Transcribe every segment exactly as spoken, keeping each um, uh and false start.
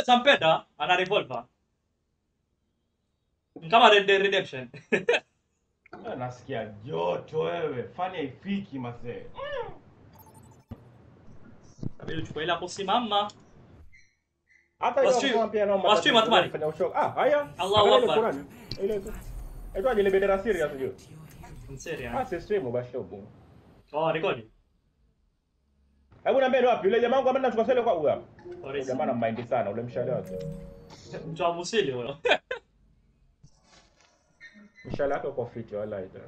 Zampeda ana revolver. Kama Red Dead Redemption. Nasikia joto wewe. Fanya ifiki mase. Kabla uchukue ile hapo simama. Hata hiyo pia naomba. Bashtube matumani. Ah, haya. Allahu Akbar. Ile tu. Ito ajile bendera serious hiyo. Serious. Ah, si stream Bashtube. Oh, record. Hebu niambie ni wapi? Yule jamaa wangu ameenda tukasele kwa huyo hapo. Yule jamaa ana mind sana, ule mshale wake. Mtu wa musili huyo. Mshale wake uko fit wala ita.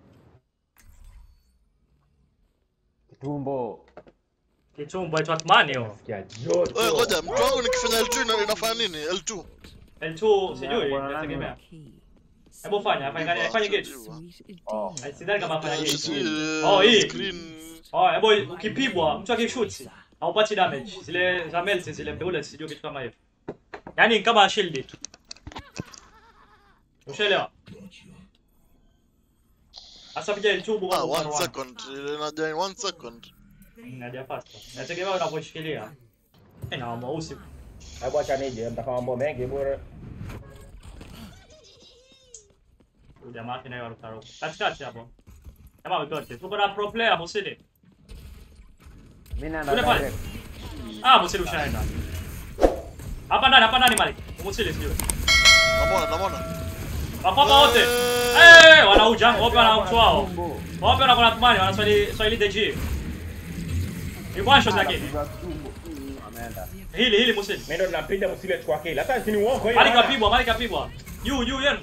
Kitumbo. Kitumbo aitwa Atmani hiyo. Nasikia joto. Wewe ngoja, mtu wangu nikifanya L two inafanya nini? L two. L two sijui, nategemea. Hebu fanya, fanya fanya gate. Oh. Sidhani kama fanya gate. Oh, hii screen. Oh, hebu ukipigwa mtu akishuti haupati damage. Zile za melt zile bullets sijui kitu kama hiyo. Yaani kama shield tu. Ushaelewa? Asa bija YouTube kwa one second. Inaja one second. Inaja fast. Nategemea unaposhikilia. Eh, na mweusi. Hebu acha nije, mtaka mambo mengi bora. Jamaa kina yaro taro. Katikati hapo. Jamaa utote. Tuko na pro player Musili. Mimi na direct. Ah, Musili ushaenda. Hapa ndani, hapa ndani Malik. Musili sio. Namuona, namuona. Wapapa wote. Eh, wanauja, wapi wana mtu wao. Wapi wana kuna tumani, wana swali swali D G. Ni mwanzo lakini. Ameenda. Hili hili Musili. Mimi ndo ninapinda Musili achukua kile. Hata si ni uongo hiyo. Malik kapigwa, Malik kapigwa. Juu juu yenu.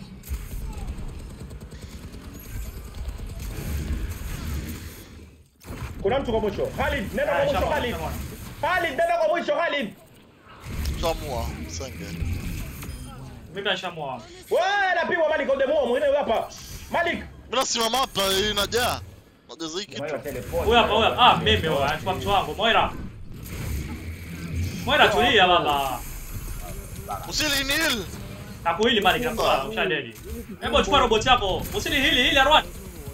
Kuna mtu kwa mwisho. Khalid, nenda kwa mwisho Khalid. Khalid, nenda kwa mwisho Khalid. Chamua, senge. Mimi nashamua. Wewe napigwa Malik kwa demo mwingine hapa. Malik, Bila simama hapa inajaa. Najaza hiki kitu. Huyu hapa huyu. Ah, mimi huyu anachukua mtu wangu. Moira. Moira tulia baba. Usili ni heal. Hakuhili Malik hapa, ushadedi. Hebu chukua robot yako. Usili hili hili Arwan.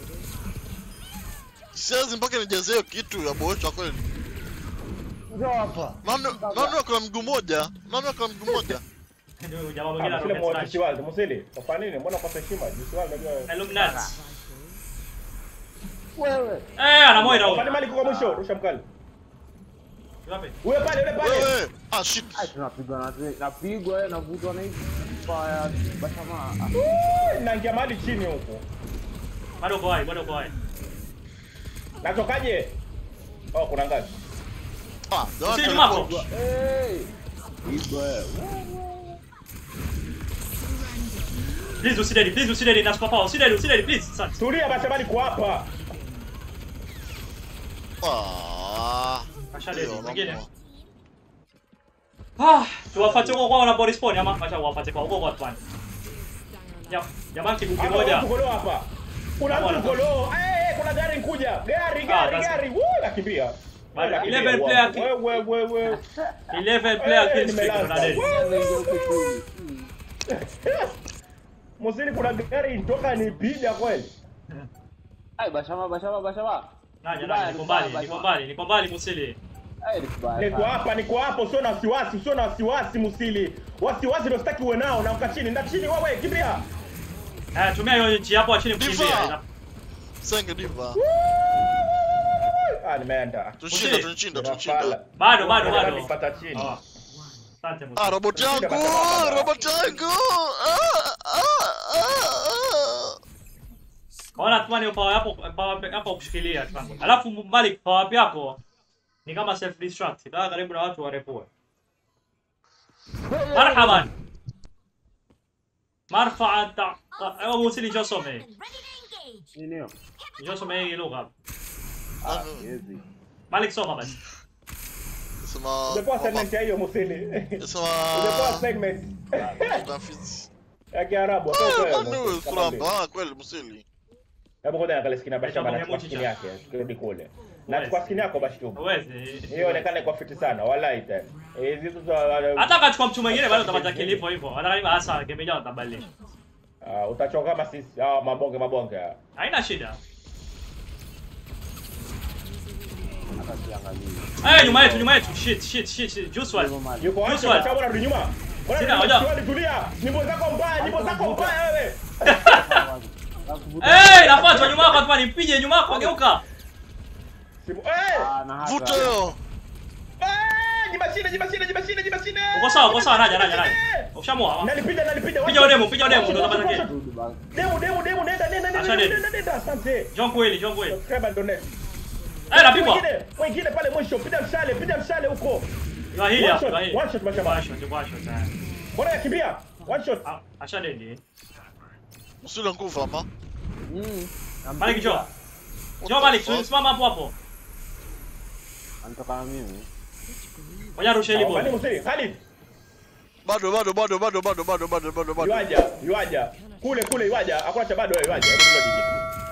Siwezi mpaka nijaze hiyo kitu ya bocho kweli. njoo hapa. Nani nani kwa mguu moja? Nani kwa mguu moja? Ndio jamaa mwingine anakuja kwa Jisiwal, Musili. Kwa nini? Mbona kwa heshima? Jisiwal unajua. Illuminati. Wewe. Eh, ana Moira huyo. Pale Malik kwa mwisho, rusha mkali. Wapi? Wewe pale, wewe pale. Wewe, ah shit. Ah, tunapigwa na napigwa na vutwa na hivi. Fire Bashama. Naingia mali chini huko. Bado kwa hai, bado kwa hai. Natokaje? Oh, kuna ngazi. Ah, Sisi mako. Hey. Pigwa. Please usidedi, please usidedi na super power. Usidedi, usidedi please. Asante. Tulia basi bali kwa hapa. Ah. Ashadedi, mwingine. Ah, tuwafuate huko kwao na body spawn ama acha wapate kwa huko kwa twani. Ya, jamaa kibuki moja. Kuna hapa. Kuna mtu golo. Eh, kuna gari nkuja. Gari, gari, gari. Woo, nakimbia. eleven player kill. Wewe wewe wewe. eleven player kill streak na dedi. Musili kuna gari intoka nipiga kweli. Ai Bashama Bashama Bashama. Naja naja niko mbali, niko mbali, niko mbali Musili. Ai nikubali. Niko hapa, niko hapo, sio na wasiwasi, sio na wasiwasi Musili. Wasiwasi ndio sitaki uwe nao na uka chini, nda chini wewe, kimbia. Eh, tumia hiyo nchi hapo chini kukimbia. Senge diva. Ah, nimeenda. Tushinda, tushinda, tushinda. Bado bado bado. Nipata chini. Asante Musili. Ah, robot yangu, robot yangu. Ah, ah, ah. Ona tumani power hapo power hapo kushikilia tupango. Alafu Malik power up yako ni kama self destruct. Ndio karibu na watu warepue. Marhaban. Marfa ta. Ewa Musili josome. Nini? Josome hii lugha. Ah, hizi. Malik soma basi. Sema. Ndio segment hiyo Musili. Sema. Ndio segment. Tafiti. Ya Kiarabu hapo kwa. Ndio kuramba kweli Musili. Hebu ngoja niangalie skin ya Bashama na chukua skin yake. Tukirudi kule. Na chukua skin yako Bashtube. Uweze. Hiyo inaonekana kwa fiti sana. Wallahi tena. Eh hizo za hata kachukua mtu mwingine bado utapata kilipo hivyo. Hata kama hasa gemeja utabadilisha. Ah, utachoka kama sisi. Ah, mabonge mabonge. Haina shida. Eh, nyuma yetu, nyuma yetu. Shit, shit, shit. Juice wall. Yuko wapi? Sababu anarudi nyuma. Sina hoja. Tulia. Nyimbo zako mbaya, nyimbo zako mbaya wewe. Eh, nafuatwa nyuma yako hapa nipige nyuma yako geuka. Simu. Eh! Vuta yo. Eh, jibashine, jibashine, jibashine, jibashine. Uko sawa, uko sawa, naja, naja, naja. Ushamua. Nalipita, nalipita. Piga demo, piga demo ndo tabata kesho. Demo, demo, demo, nenda, nenda, nenda, nenda, nenda. Asante. John kweli, John kweli. Subscribe and donate. Eh, napigwa. Wengine, wengine pale mwisho, piga mshale, piga mshale huko. Kwa hili hapa, kwa hili. One shot mashamba. One shot, one shot. Bora yakimbia. One shot. Acha nini? Usile nguvu hapa. Mm. Malik Jo. Jo Malik, simama hapo hapo. Anatoka na mimi. Ngoja rusha ile Bali ball. msiri, Khalid. Bado bado bado bado bado bado bado bado bado. Yuaja, yuaja. Kule kule yuaja. Hakuna cha bado wewe yuaja. Hebu ndio digi.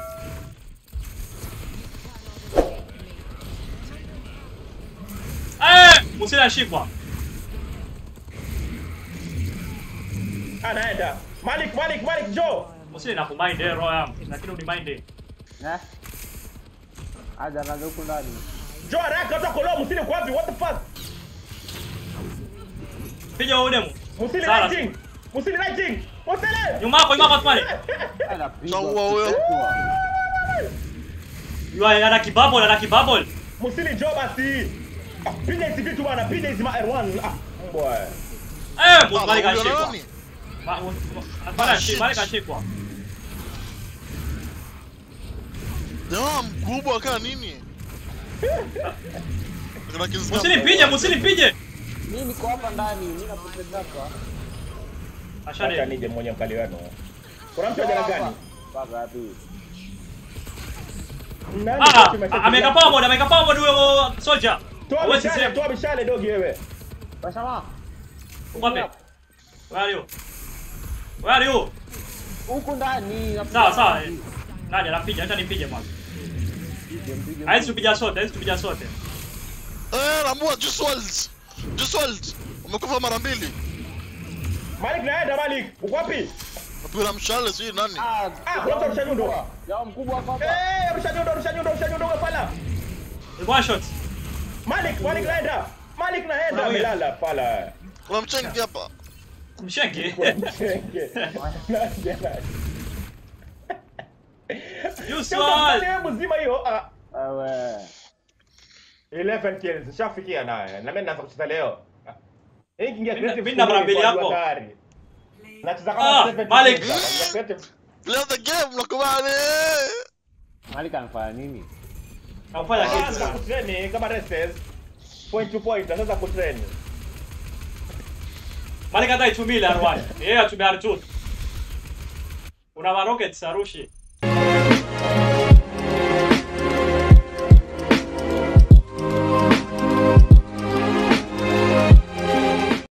Eh, Musila ashikwa. Anaenda. Malik, Malik, Malik Jo. Musila nakumind eh roho yangu. Lakini unimind eh. Eh? Aja na huko ndani. Jo haraka toka kolo msili kwa wapi? What the fuck? Piga huyo demo. Musili lighting. Musili lighting. Musili. Nyuma yako, nyuma yako pale. Anapiga. Sawa huyo. Yeye ana kibabble, ana kibabble. Musili Jo basi. Piga hizi vitu bwana, piga hizi ma R one. Ah, boy. Eh, Malik ashikwa. Malik ashikwa, Malik ashikwa. Jamaa mkubwa kana nini? Musinipige, musinipige. Mimi niko hapa ndani, mimi napoteza hapa. Ashade. Acha nije mmoja mkali wenu. Kuna mtu ajana gani? Baba wapi? Ah, ameka power, ameka power huyo soldier. Toa mishale, toa mishale dogi wewe. Bashama. Wapi? Where are you? Where are you? Huko ndani. Sawa, sawa. Naja, napiga, acha nipige kwanza. Haizi tupiga sote, haizi tupiga sote. Eh, namua Juswald. Juswald. Umekufa mara mbili. Malik naenda Malik. Uko wapi? Mpira mshale si nani? Ah, Ah, kuna mtu nyundo. ya mkubwa hapa. Eh, rusha nyundo, rusha nyundo, rusha nyundo pala. One shot. Malik, Malik naenda. Malik naenda amelala pala. Kuna mchengi hapa. Mshenge. Mshenge. Yuswa. Sio mzima hiyo. Ah. Ewe. eleven kills shafikia naye. Na mimi naanza kucheza leo. Eh, kingia creative. Mimi na mara mbili yako. Nacheza kama seven. Malik. Play the game nakubali. Malik anafanya nini? Anafanya kitu. Sasa kutrain kama races. Point to point, sasa kutrain. Malik hata itumile arwani. Yeye atumia R two. Una ma rockets arushi.